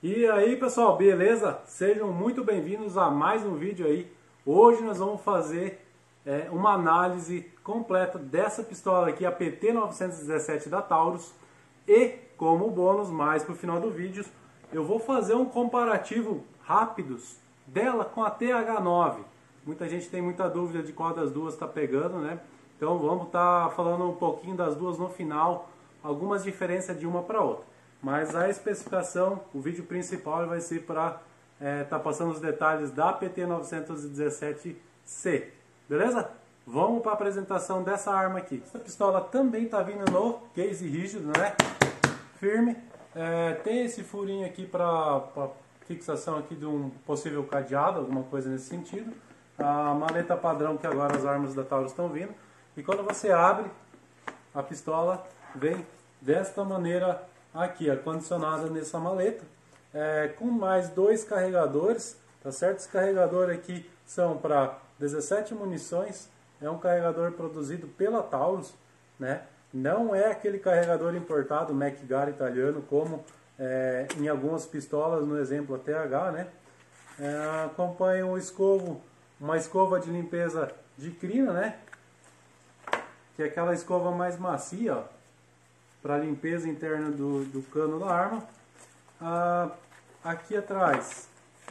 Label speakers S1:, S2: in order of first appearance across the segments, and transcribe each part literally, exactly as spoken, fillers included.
S1: E aí pessoal, beleza? Sejam muito bem-vindos a mais um vídeo aí. Hoje nós vamos fazer é, uma análise completa dessa pistola aqui, a P T novecentos e dezessete da Taurus. E como bônus, mais pro final do vídeo, eu vou fazer um comparativo rápido dela com a T H nove. Muita gente tem muita dúvida de qual das duas está pegando, né? Então vamos estar tá falando um pouquinho das duas no final, algumas diferenças de uma para outra. Mas a especificação, o vídeo principal vai ser para é, tá passando os detalhes da P T novecentos e dezessete C, beleza? Vamos para a apresentação dessa arma aqui. Essa pistola também está vindo no case rígido, né? Firme. É, tem esse furinho aqui para fixação aqui de um possível cadeado, alguma coisa nesse sentido. A maleta padrão que agora as armas da Taurus estão vindo. E quando você abre, a pistola vem desta maneira aqui, acondicionada nessa maleta, é, com mais dois carregadores, tá certo? Esse carregador aqui são para dezessete munições, é um carregador produzido pela Taurus, né? Não é aquele carregador importado MacGar italiano, como é, em algumas pistolas, no exemplo a T H, né? É, acompanha um escovo, uma escova de limpeza de crina, né? Que é aquela escova mais macia, ó, para limpeza interna do, do cano da arma. Ah, aqui atrás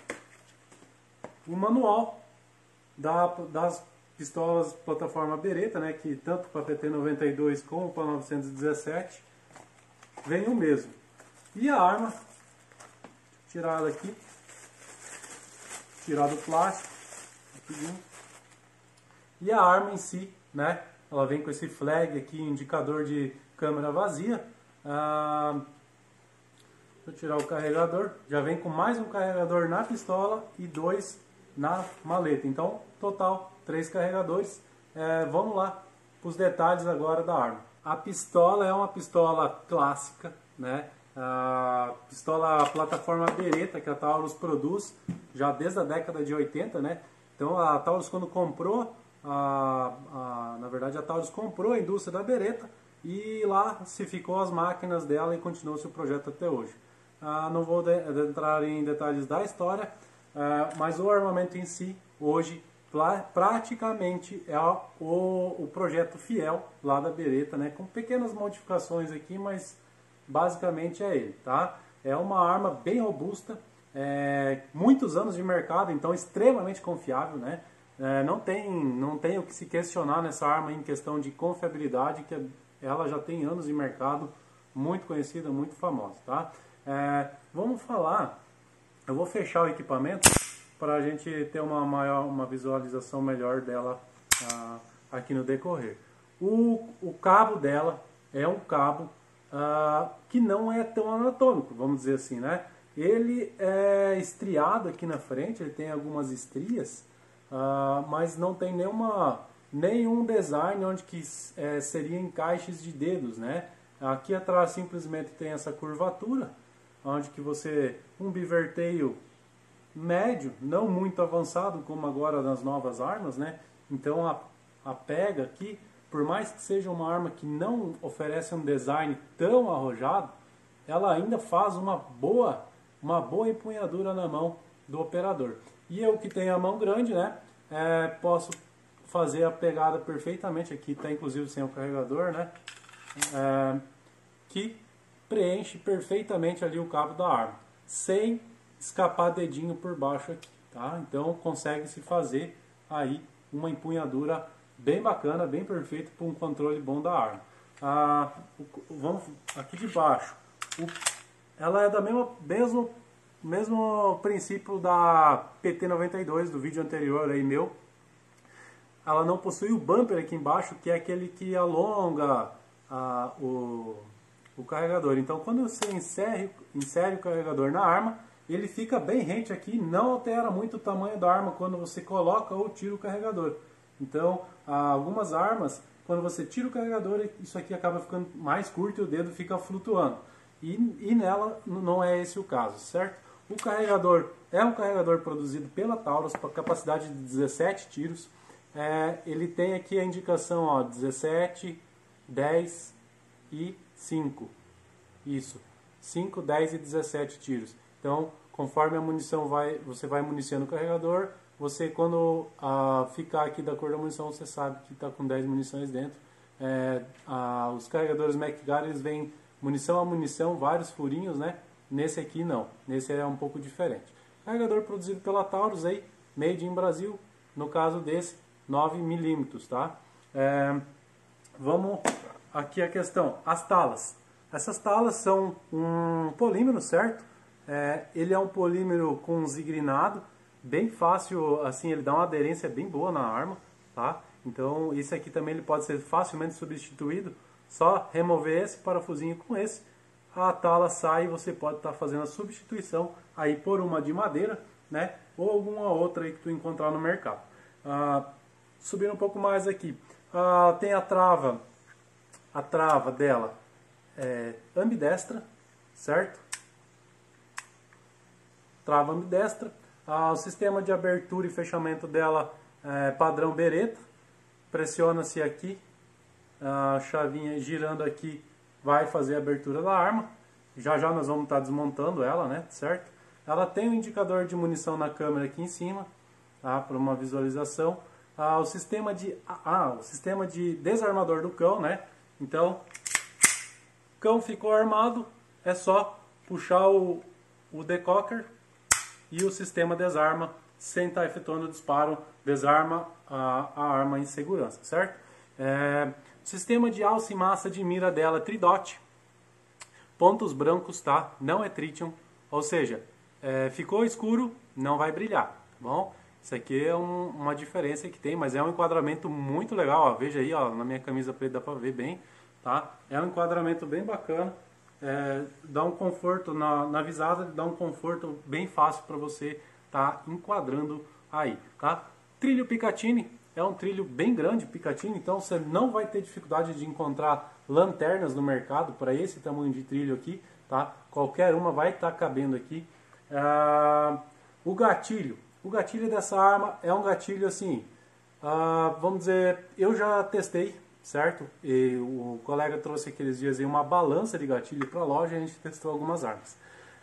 S1: o manual da, das pistolas plataforma Beretta, né, que tanto para a P T noventa e dois como para a novecentos e dezessete vem o mesmo. E a arma, tirar ela aqui, tirar do plástico, aqui, e a arma em si, né, ela vem com esse flag aqui, indicador de câmera vazia. Ah, vou tirar o carregador. Já vem com mais um carregador na pistola e dois na maleta. Então, total, três carregadores. É, vamos lá para os detalhes agora da arma. A pistola é uma pistola clássica, né? A pistola plataforma Beretta que a Taurus produz já desde a década de oitenta, né? Então, a Taurus, quando comprou, a, a, na verdade, a Taurus comprou a indústria da Beretta e lá se ficou as máquinas dela e continuou-se o projeto até hoje. Ah, não vou de, de entrar em detalhes da história, ah, mas o armamento em si, hoje, praticamente é o, o projeto fiel lá da Beretta, né? Com pequenas modificações aqui, mas basicamente é ele, tá? É uma arma bem robusta, é, muitos anos de mercado, então extremamente confiável, né? É, não tem, não tem o que se questionar nessa arma em questão de confiabilidade, que é, ela já tem anos de mercado, muito conhecida, muito famosa, tá? É, vamos falar, eu vou fechar o equipamento para a gente ter uma maior, uma visualização melhor dela ah, aqui no decorrer. O, o cabo dela é um cabo ah, que não é tão anatômico, vamos dizer assim, né? Ele é estriado aqui na frente, ele tem algumas estrias, ah, mas não tem nenhuma... nenhum design onde que é, seria encaixes de dedos, né? Aqui atrás simplesmente tem essa curvatura, onde que você, um biverteio médio, não muito avançado como agora nas novas armas, né? Então a, a pega aqui, por mais que seja uma arma que não oferece um design tão arrojado, ela ainda faz uma boa, uma boa empunhadura na mão do operador. E eu que tenho a mão grande, né? É, posso fazer a pegada perfeitamente. Aqui está inclusive sem o carregador, né? É, que preenche perfeitamente ali o cabo da arma, sem escapar dedinho por baixo aqui, tá? Então consegue se fazer aí uma empunhadura bem bacana, bem perfeita para um controle bom da arma. Ah, o, vamos aqui de baixo. O, ela é da mesma mesmo mesmo princípio da P T noventa e dois do vídeo anterior aí meu. Ela não possui o bumper aqui embaixo, que é aquele que alonga a, o, o carregador. Então, quando você insere, insere o carregador na arma, ele fica bem rente aqui, não altera muito o tamanho da arma quando você coloca ou tira o carregador. Então, algumas armas, quando você tira o carregador, isso aqui acaba ficando mais curto e o dedo fica flutuando. E, e nela não é esse o caso, certo? O carregador é um carregador produzido pela Taurus para capacidade de dezessete tiros. É, ele tem aqui a indicação, ó, dezessete, dez e cinco. Isso, cinco, dez e dezessete tiros. Então, conforme a munição vai, você vai municiando o carregador, você quando ah, ficar aqui da cor da munição, você sabe que está com dez munições dentro. É, ah, os carregadores McGuire, eles vêm munição a munição, vários furinhos, né? Nesse aqui não, nesse é um pouco diferente. Carregador produzido pela Taurus aí, made in Brasil, no caso desse, nove milímetros, tá? É, vamos aqui a questão, as talas. Essas talas são um polímero, certo? É, ele é um polímero com zigrinado, bem fácil, assim, ele dá uma aderência bem boa na arma, tá? Então, esse aqui também ele pode ser facilmente substituído, só remover esse parafusinho com esse, a tala sai e você pode estar tá fazendo a substituição aí por uma de madeira, né? Ou alguma outra aí que tu encontrar no mercado. Ah, subindo um pouco mais aqui, ah, tem a trava, a trava dela é ambidestra, certo? Trava ambidestra. Ah, o sistema de abertura e fechamento dela é padrão Beretta. Pressiona-se aqui, a chavinha girando aqui vai fazer a abertura da arma. Já já nós vamos estar desmontando ela, né? Certo? Ela tem um indicador de munição na câmera aqui em cima, tá? Para uma visualização. Ah, o sistema de ah, o sistema de desarmador do cão, né? Então, o cão ficou armado, é só puxar o, o decocker e o sistema desarma sem estar efetuando o disparo, desarma a, a arma em segurança, certo? É, sistema de alça e massa de mira dela Tridot, pontos brancos, tá? Não é tritium, ou seja, é, ficou escuro, não vai brilhar, tá bom? Isso aqui é um, uma diferença que tem, mas é um enquadramento muito legal, ó. Veja aí, ó, na minha camisa preta dá pra ver bem, tá? É um enquadramento bem bacana, é, dá um conforto na, na visada, dá um conforto bem fácil para você tá enquadrando aí, tá? Trilho Picatinny é um trilho bem grande, Picatinny, então você não vai ter dificuldade de encontrar lanternas no mercado para esse tamanho de trilho aqui, tá? Qualquer uma vai estar tá cabendo aqui. Ah, o gatilho, o gatilho dessa arma é um gatilho assim, ah, vamos dizer, eu já testei, certo? E o colega trouxe aqueles dias aí uma balança de gatilho para a loja e a gente testou algumas armas.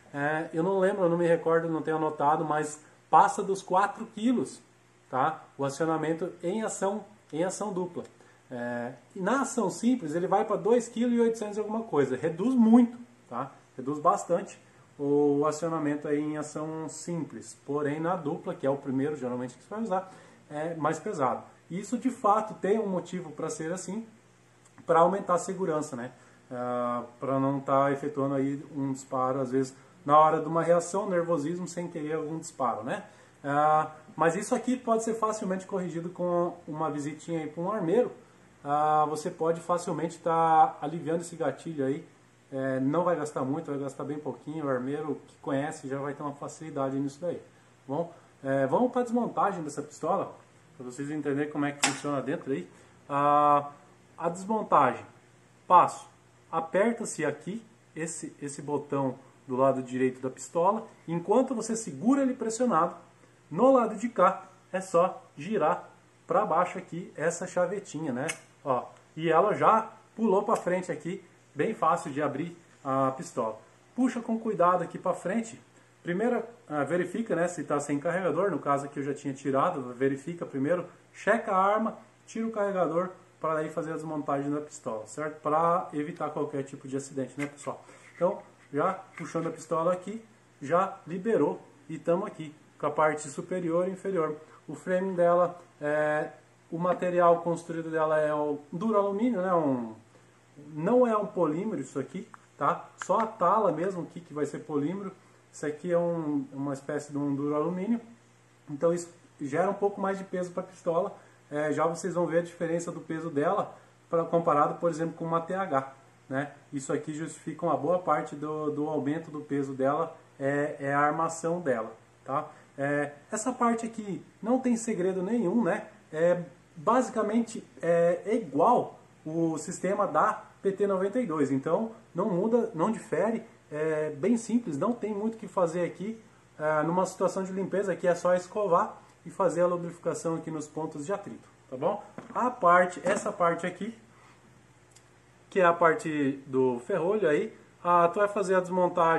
S1: É, eu não lembro, eu não me recordo, não tenho anotado, mas passa dos quatro quilos, tá? O acionamento em ação, em ação dupla. É, e na ação simples ele vai para dois vírgula oito quilos e alguma coisa, reduz muito, tá? Reduz bastante o acionamento aí em ação simples, porém na dupla, que é o primeiro geralmente que você vai usar, é mais pesado. E isso de fato tem um motivo para ser assim, para aumentar a segurança, né? É, para não estar tá efetuando aí um disparo, às vezes na hora de uma reação, nervosismo, sem querer algum disparo, né? Ah, mas isso aqui pode ser facilmente corrigido com uma visitinha aí para um armeiro. Ah, você pode facilmente estar tá aliviando esse gatilho aí. É, não vai gastar muito, vai gastar bem pouquinho. O armeiro que conhece já vai ter uma facilidade nisso daí. Bom, é, vamos para a desmontagem dessa pistola, para vocês entenderem como é que funciona dentro aí. Ah, a desmontagem, passo, aperta-se aqui esse, esse botão do lado direito da pistola, enquanto você segura ele pressionado, no lado de cá é só girar para baixo aqui essa chavetinha, né? Ó, e ela já pulou para frente aqui, bem fácil de abrir a pistola. Puxa com cuidado aqui para frente. Primeiro, ah, verifica, né, se está sem carregador, no caso aqui eu já tinha tirado, verifica primeiro, checa a arma, tira o carregador para aí fazer a desmontagem da pistola, certo? Para evitar qualquer tipo de acidente, né, pessoal? Então, já puxando a pistola aqui, já liberou e estamos aqui com a parte superior e inferior. O frame dela, é, o material construído dela é o duro alumínio, né? Um, não é um polímero isso aqui, tá? Só a tala mesmo aqui que vai ser polímero. Isso aqui é um, uma espécie de um duro alumínio. Então isso gera um pouco mais de peso para a pistola. É, já vocês vão ver a diferença do peso dela pra, comparado, por exemplo, com uma T H. Né? Isso aqui justifica uma boa parte do, do aumento do peso dela, é, é a armação dela. Tá? É, essa parte aqui não tem segredo nenhum, né? É, basicamente é, é igual o sistema da P T noventa e dois, então não muda, não difere, é bem simples, não tem muito o que fazer aqui. É, numa situação de limpeza aqui é só escovar e fazer a lubrificação aqui nos pontos de atrito, tá bom? A parte, essa parte aqui, que é a parte do ferrolho aí, ah, tu vai fazer a desmontagem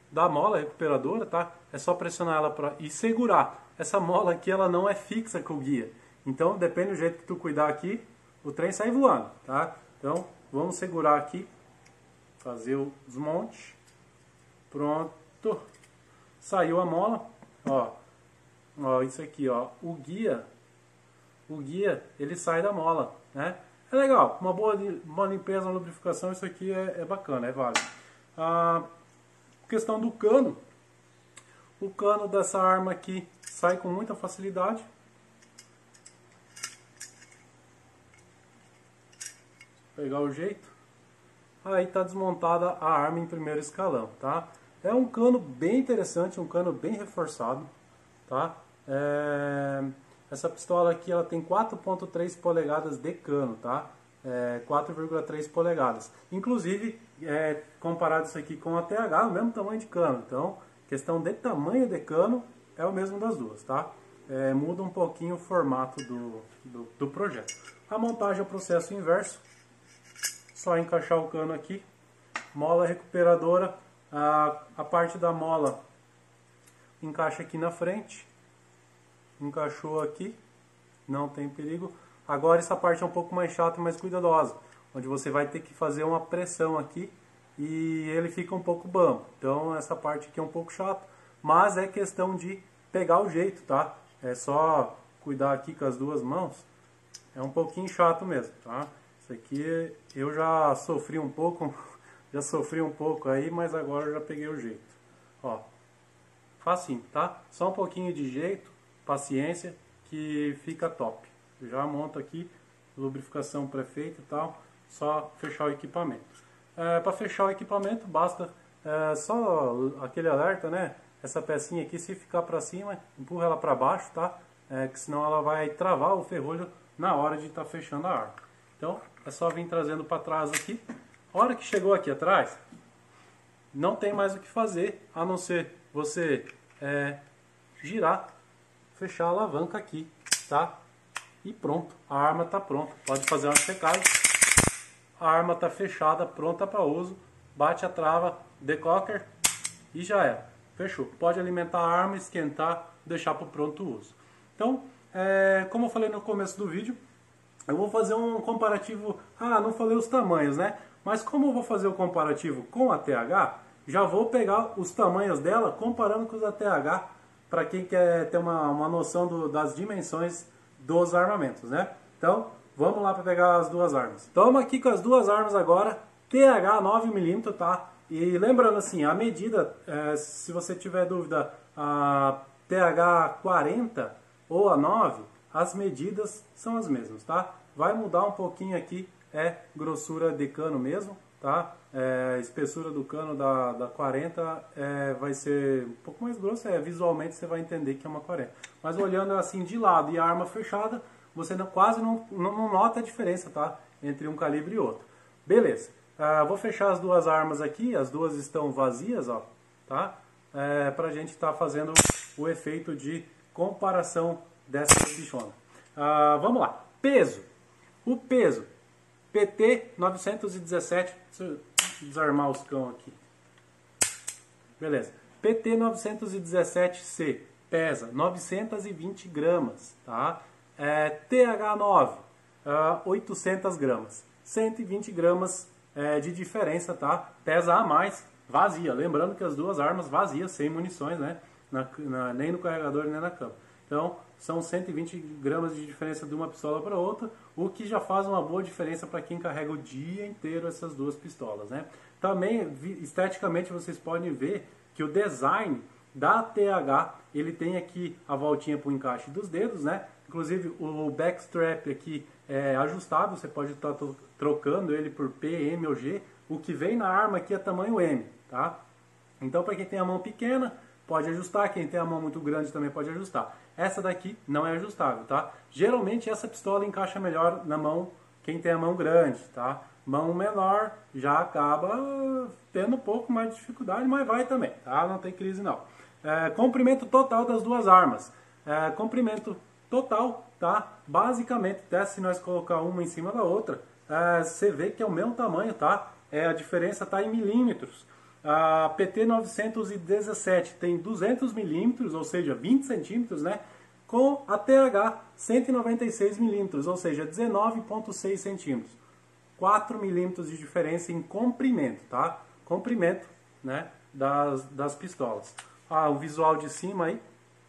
S1: da mola recuperadora, tá? É só pressionar ela pra, e segurar. Essa mola aqui, ela não é fixa com o guia. Então, depende do jeito que tu cuidar aqui, o trem sai voando, tá? Então, vamos segurar aqui, fazer o desmonte. Pronto. Saiu a mola, ó. Ó, isso aqui, ó. O guia, o guia, ele sai da mola, né? É legal, uma boa uma limpeza, uma lubrificação, isso aqui é, é bacana, é válido. A questão do cano, o cano dessa arma aqui sai com muita facilidade. Vou pegar o jeito. Aí está desmontada a arma em primeiro escalão, tá? É um cano bem interessante, um cano bem reforçado, tá? É... Essa pistola aqui ela tem quatro ponto três polegadas de cano, tá? É, quatro vírgula três polegadas. Inclusive, é, comparado isso aqui com a T H, é o mesmo tamanho de cano. Então, questão de tamanho de cano é o mesmo das duas, tá? É, muda um pouquinho o formato do, do, do projeto. A montagem é o processo inverso. Só encaixar o cano aqui. Mola recuperadora. A, a parte da mola encaixa aqui na frente. Encaixou aqui. Não tem perigo. Agora essa parte é um pouco mais chata e mais cuidadosa. Onde você vai ter que fazer uma pressão aqui. E ele fica um pouco bambo. Então essa parte aqui é um pouco chata. Mas é questão de pegar o jeito, tá? É só cuidar aqui com as duas mãos. É um pouquinho chato mesmo, tá? Isso aqui eu já sofri um pouco. Já sofri um pouco aí, mas agora eu já peguei o jeito. Ó, facinho, tá? Só um pouquinho de jeito, paciência, que fica top. Já monto aqui, lubrificação pré-feita e tal, só fechar o equipamento. É, para fechar o equipamento, basta é, só aquele alerta, né? Essa pecinha aqui, se ficar para cima, empurra ela para baixo, tá? É, que senão ela vai travar o ferrolho na hora de estar tá fechando a arma. Então, é só vir trazendo para trás aqui. A hora que chegou aqui atrás, não tem mais o que fazer, a não ser você é, girar, fechar a alavanca aqui, tá? E pronto, a arma está pronta. Pode fazer uma checagem. A arma está fechada, pronta para uso. Bate a trava, decocker e já era. Fechou. Pode alimentar a arma, esquentar, deixar para o pronto uso. Então, é, como eu falei no começo do vídeo, eu vou fazer um comparativo. Ah, não falei os tamanhos, né? Mas como eu vou fazer o comparativo com a T H, já vou pegar os tamanhos dela comparando com os da T H, para quem quer ter uma, uma noção do, das dimensões dos armamentos, né? Então, vamos lá para pegar as duas armas. Estamos aqui com as duas armas agora, T H nove milímetros, tá? E lembrando assim, a medida, é, se você tiver dúvida, a T H quarenta ou a nove, as medidas são as mesmas, tá? Vai mudar um pouquinho aqui, é grossura de cano mesmo, tá? É, espessura do cano da, da quarenta é, vai ser um pouco mais grossa, é, visualmente você vai entender que é uma quarenta. Mas olhando assim de lado e a arma fechada, você não, quase não, não, não nota a diferença, tá? Entre um calibre e outro. Beleza, ah, vou fechar as duas armas aqui, as duas estão vazias, ó, tá? É, pra gente estar tá fazendo o efeito de comparação dessa bichona. Ah, vamos lá, peso. O peso. P T novecentos e dezessete, deixa eu desarmar os cão aqui. Beleza. P T novecentos e dezessete C pesa novecentos e vinte gramas, tá? É, T H nove, uh, oitocentas gramas. cento e vinte gramas é, de diferença, tá? Pesa a mais, vazia. Lembrando que as duas armas vazias, sem munições, né? Na, na, nem no carregador, nem na cama. Então, são cento e vinte gramas de diferença de uma pistola para outra, o que já faz uma boa diferença para quem carrega o dia inteiro essas duas pistolas, né? Também, esteticamente, vocês podem ver que o design da T H, ele tem aqui a voltinha para o encaixe dos dedos, né? Inclusive, o backstrap aqui é ajustável, você pode estar trocando ele por P, M ou G. O que vem na arma aqui é tamanho M, tá? Então, para quem tem a mão pequena, pode ajustar, quem tem a mão muito grande também pode ajustar. Essa daqui não é ajustável, tá? Geralmente essa pistola encaixa melhor na mão quem tem a mão grande, tá? Mão menor já acaba tendo um pouco mais de dificuldade, mas vai também, tá? Não tem crise não. É, comprimento total das duas armas. É, comprimento total, tá? Basicamente, até se nós colocar uma em cima da outra, é, você vê que é o mesmo tamanho, tá? É, a diferença está em milímetros. A P T novecentos e dezessete tem duzentos milímetros, ou seja, vinte centímetros, né? Com a T H cento e noventa e seis milímetros, ou seja, dezenove vírgula seis centímetros. quatro milímetros de diferença em comprimento, tá? Comprimento, né, das, das pistolas. Ah, o visual de cima aí,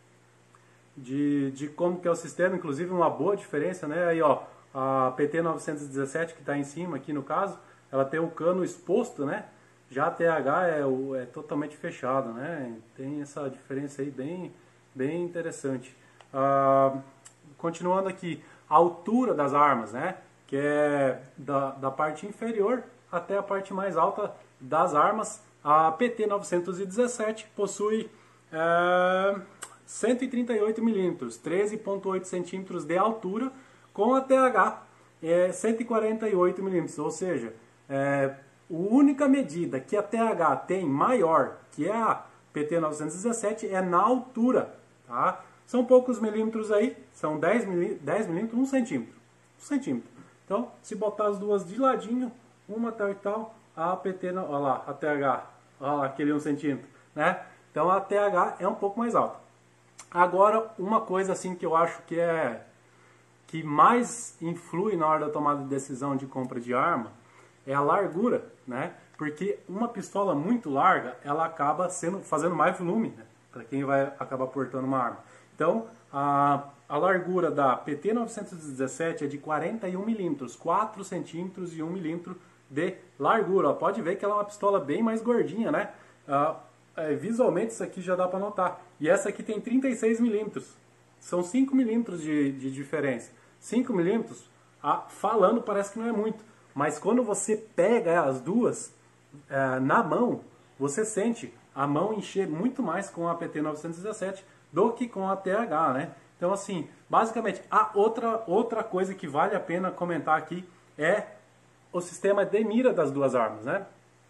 S1: de, de como que é o sistema, inclusive uma boa diferença, né? Aí, ó, a P T novecentos e dezessete que está em cima aqui no caso, ela tem o cano exposto, né? Já a T H é, o, é totalmente fechado, né? Tem essa diferença aí bem, bem interessante. Ah, continuando aqui, a altura das armas, né? Que é da, da parte inferior até a parte mais alta das armas. A P T novecentos e dezessete possui é, cento e trinta e oito milímetros, treze vírgula oito centímetros de altura, com a T H é, cento e quarenta e oito milímetros, ou seja, é, a única medida que a T H tem maior que a P T novecentos e dezessete é na altura, tá? São poucos milímetros aí, são dez milímetros, um centímetro, um centímetro. Então, se botar as duas de ladinho, uma tal e tal, a P T, olha lá, a T H, olha lá, aquele um centímetro, né? Então a T H é um pouco mais alta. Agora, uma coisa assim que eu acho que é que mais influi na hora da tomada de decisão de compra de arma é a largura, né? Porque uma pistola muito larga, ela acaba sendo, fazendo mais volume, né? Para quem vai acabar portando uma arma. Então, a, a largura da P T novecentos e dezessete é de quarenta e um milímetros, quatro centímetros e um milímetro de largura. Ó, pode ver que ela é uma pistola bem mais gordinha, né? Ah, é, visualmente isso aqui já dá para notar. E essa aqui tem trinta e seis milímetros. São cinco milímetros de, de diferença. cinco milímetros, ah, falando parece que não é muito. Mas quando você pega as duas ah, na mão, você sente a mão encher muito mais com a P T novecentos e dezessete do que com a T H, né? Então, assim, basicamente, a outra, outra coisa que vale a pena comentar aqui é o sistema de mira das duas armas, né?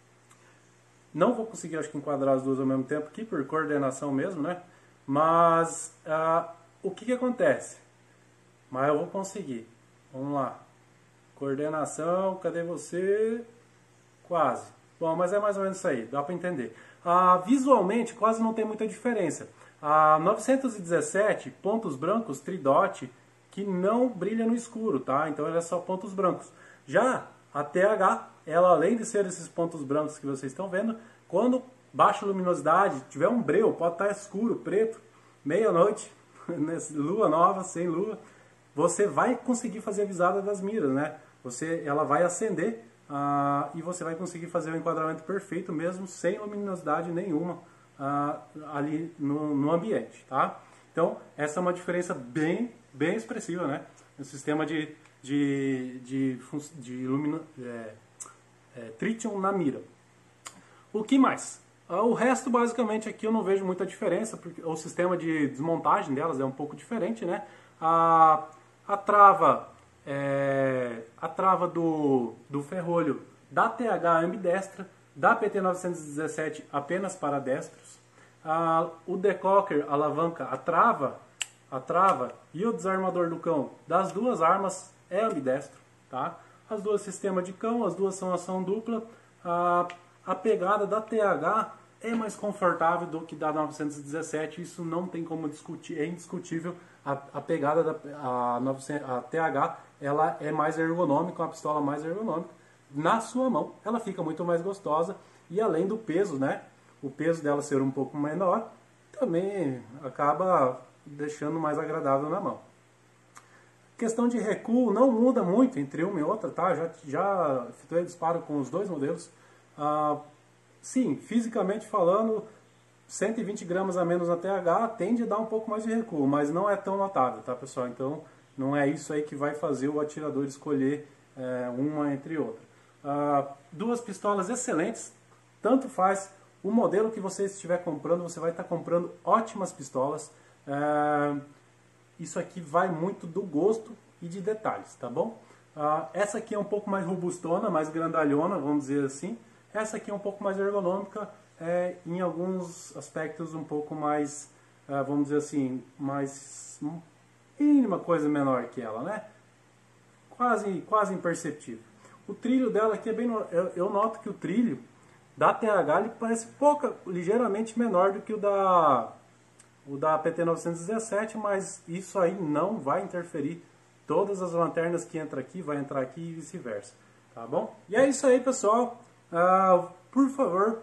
S1: Não vou conseguir, acho que, enquadrar as duas ao mesmo tempo aqui, por coordenação mesmo, né? Mas, ah, o que que acontece? Mas eu vou conseguir. Vamos lá. Coordenação, cadê você? Quase. Bom, mas é mais ou menos isso aí, dá para entender. Ah, visualmente, quase não tem muita diferença. A novecentos e dezessete, pontos brancos, tridot, que não brilha no escuro, tá? Então ela é só pontos brancos. Já a T H, ela além de ser esses pontos brancos que vocês estão vendo, quando baixa luminosidade, tiver um breu, pode estar escuro, preto, meia-noite, lua nova, sem lua, você vai conseguir fazer a visada das miras, né? Você, ela vai acender ah, e você vai conseguir fazer o enquadramento perfeito mesmo sem luminosidade nenhuma ah, ali no, no ambiente, tá? Então essa é uma diferença bem, bem expressiva, né? O sistema de, de, de, de lumino, é, é, tritium na mira. O que mais? Ah, o resto basicamente aqui eu não vejo muita diferença, porque o sistema de desmontagem delas é um pouco diferente, né? A, a trava É, a trava do, do ferrolho da T H ambidestra, da P T novecentos e dezessete apenas para destros, a, o decocker, a alavanca, a trava, a trava e o desarmador do cão das duas armas é ambidestro, tá? As duas sistemas de cão, as duas são ação dupla, a, a pegada da T H é mais confortável do que da novecentos e dezessete, isso não tem como discutir, é indiscutível. A, a pegada da a, a T H ela é mais ergonômica, uma pistola mais ergonômica. Na sua mão, ela fica muito mais gostosa e além do peso, né? O peso dela ser um pouco menor, também acaba deixando mais agradável na mão. Questão de recuo não muda muito entre uma e outra, tá? Já, já efetuei disparo com os dois modelos. Ah, sim, fisicamente falando, cento e vinte gramas a menos na T H tende a dar um pouco mais de recuo, mas não é tão notável, tá, pessoal? Então, não é isso aí que vai fazer o atirador escolher é, uma entre outra. Ah, duas pistolas excelentes, tanto faz o modelo que você estiver comprando, você vai estar comprando ótimas pistolas. É, isso aqui vai muito do gosto e de detalhes, tá bom? Ah, essa aqui é um pouco mais robustona, mais grandalhona, vamos dizer assim. Essa aqui é um pouco mais ergonômica, é, em alguns aspectos um pouco mais, uh, vamos dizer assim, mais mínima coisa menor que ela, né? Quase, quase imperceptível. O trilho dela aqui é bem, eu, eu noto que o trilho da T H ele parece pouca, ligeiramente menor do que o da, o da P T novecentos e dezessete, mas isso aí não vai interferir. Todas as lanternas que entram aqui, vai entrar aqui e vice-versa, tá bom? E é isso aí, pessoal. Uh, por favor,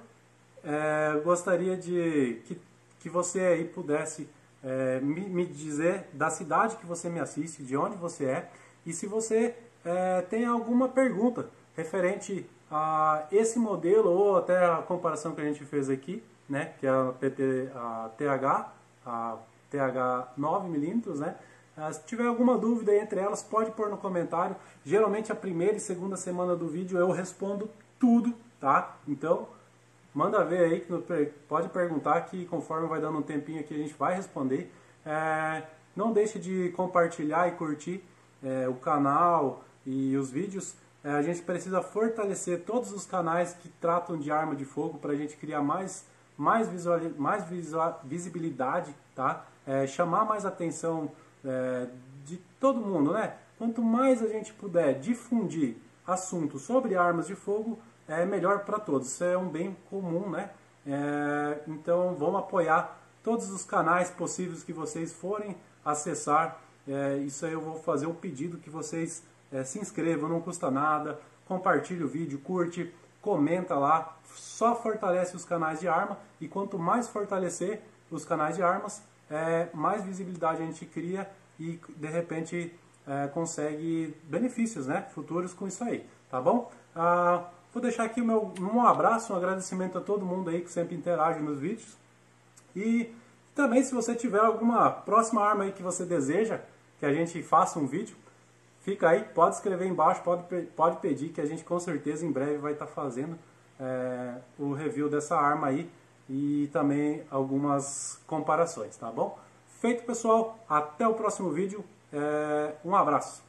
S1: uh, gostaria de que, que você aí pudesse uh, me, me dizer da cidade que você me assiste, de onde você é, e se você uh, tem alguma pergunta referente a esse modelo ou até a comparação que a gente fez aqui, né, que é a, P T, a T H, a T H nove milímetros, né? Se tiver alguma dúvida entre elas, pode pôr no comentário. Geralmente a primeira e segunda semana do vídeo eu respondo tudo, tá? Então, manda ver aí, que pode perguntar que conforme vai dando um tempinho aqui a gente vai responder. É, não deixe de compartilhar e curtir é, o canal e os vídeos. É, a gente precisa fortalecer todos os canais que tratam de arma de fogo para a gente criar mais, mais, visual, mais visual, visibilidade, tá? É, chamar mais atenção É, de todo mundo, né? Quanto mais a gente puder difundir assuntos sobre armas de fogo, é melhor para todos. Isso é um bem comum, né? É, então vamos apoiar todos os canais possíveis que vocês forem acessar. É, isso aí eu vou fazer o pedido que vocês é, se inscrevam, não custa nada. Compartilhe o vídeo, curte, comenta lá. Só fortalece os canais de arma e quanto mais fortalecer os canais de armas, É, mais visibilidade a gente cria e de repente é, consegue benefícios, né, futuros com isso aí, tá bom? Ah, vou deixar aqui o meu, um abraço, um agradecimento a todo mundo aí que sempre interage nos vídeos. E também, se você tiver alguma próxima arma aí que você deseja que a gente faça um vídeo, fica aí, pode escrever embaixo, pode, pode pedir que a gente com certeza em breve vai estar fazendo é, o review dessa arma aí. E também algumas comparações, tá bom? Feito, pessoal, até o próximo vídeo, é, um abraço!